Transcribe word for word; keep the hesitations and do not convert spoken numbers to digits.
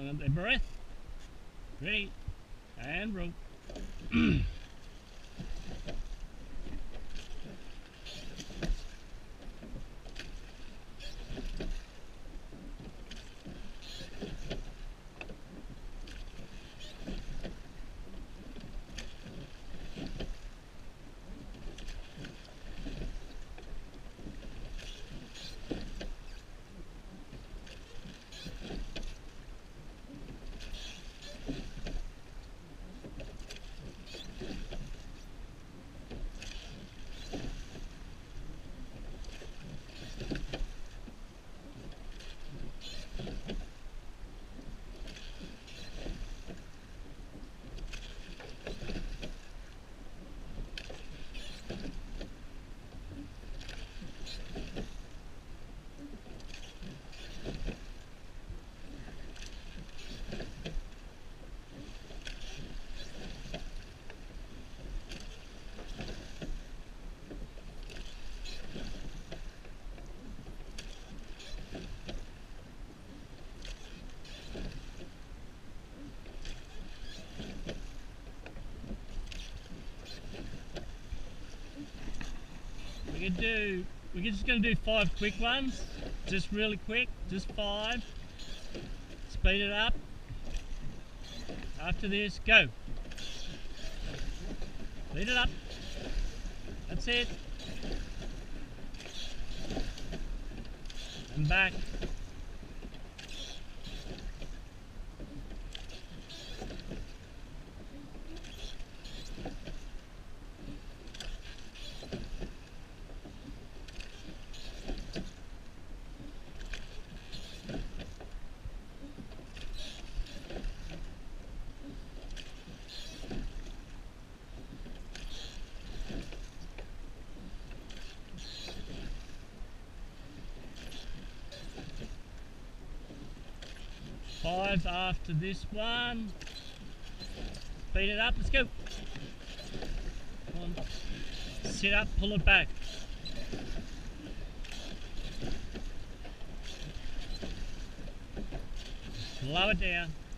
And a breath. Ready. And rope. We're gonna do, we're just gonna do five quick ones, just really quick, just five. Speed it up. After this, go. Speed it up. That's it. And back. Five after this one. Speed it up, let's go. Come on. Sit up, pull it back. Slow it down.